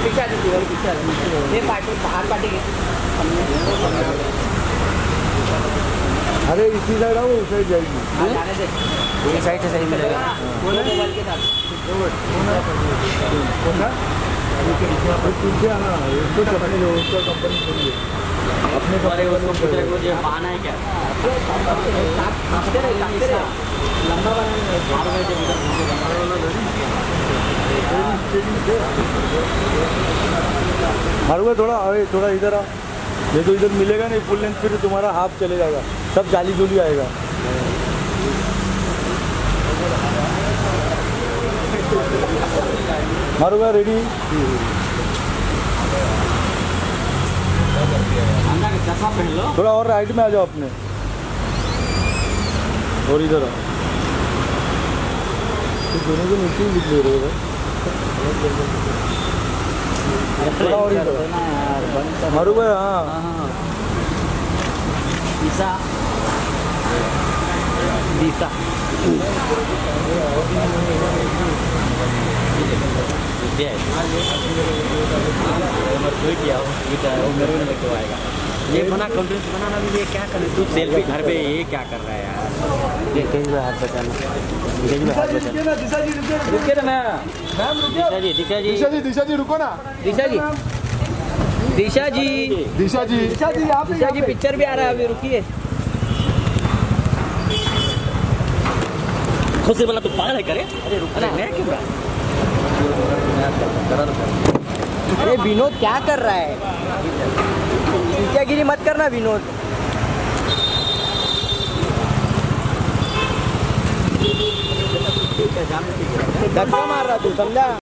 अरे इसी साइड आओ, उस साइड जाएगी। ये साइड से सही मिलेगा। पीछे आना, उसको कंपनी लो, उसको कंपनी खोलिए अपने हमारे उसको पूछ रहे मुझे बहाना है क्या? लंबा मारूंगा थोड़ा। अरे थोड़ा इधर आ, ये तो इधर मिलेगा नहीं फुल लेंथ, फिर तुम्हारा हाफ चले जाएगा, सब जाली जुली आएगा। मारूंगा, रेडी। चश्मा पहन लो। थोड़ा और राइट में आ जाओ अपने, और इधर आओ। दोनों को नीचे लिख ले रहे हो। थोड़ा और इधर मारू भाई। हाँ दिशा दिशा ये बना कॉन्फ्रेंस बनाना भी, ये क्या कर रहे तू सेल्फी घर पे, ये क्या कर रहा है यार? ये कहीं पे हाथ बचाना, कहीं पे हाथ बचाना। रुकिए ना मैम, रुकिए। दिशा जी दिशा जी रुको ना। दिशा जी दिशा जी दिशा जी दिशा जी पिक्चर भी आ रहा है अभी, रुकिए। खुद से बोला तू पागल है करे? अरे रुक ना, मैं क्यों? अरे विनोद क्या कर रहा है? गिरी मत करना विनोद। धक्का मार रहा तू, समझा?